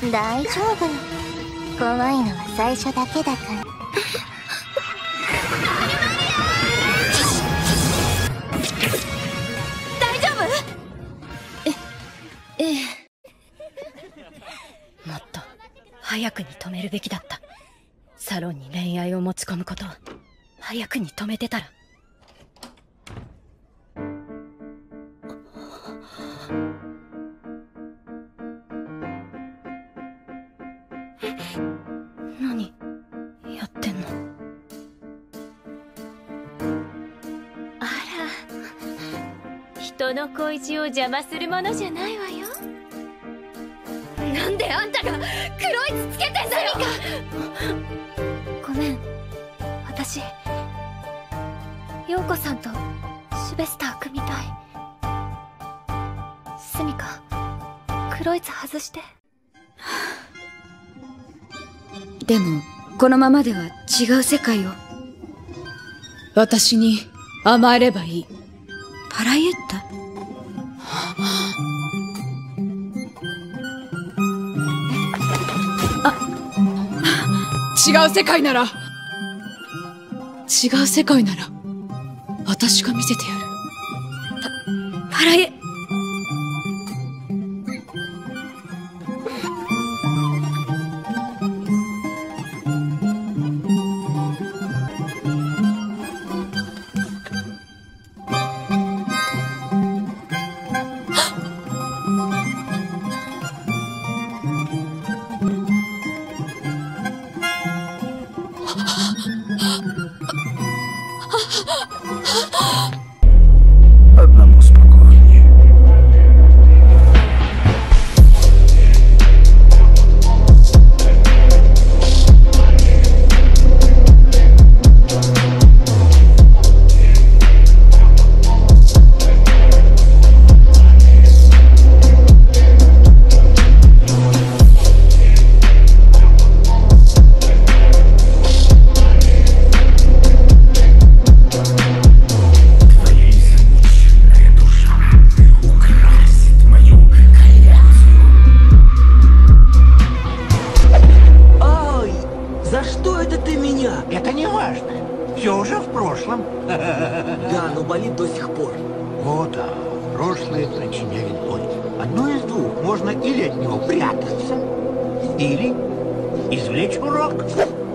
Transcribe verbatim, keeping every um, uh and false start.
大丈夫。怖いのは最初だけだから。 大丈夫？え、ええ。もっと早くに止めるべきだった。サロンに恋愛を持ち込むことを早くに止めてたら。何やってんの？ あら、人の恋路を邪魔するものじゃないわよ。 なんであんたが黒いつつけてんだよ。 ごめん、私陽子さんとシュベスター組みたい。スミカ、黒いつ外して。 でもこのままでは違う世界を。 私に甘えればいい。 パライエッタ？ 違う世界なら違う世界なら私が見せてやる。 パ、パラエ。 Одному спокойнее. Это не важно. Все уже в прошлом. Да, но болит до сих пор. О да, прошлое причиняет боль. Одно из двух. Можно или от него прятаться, или извлечь урок.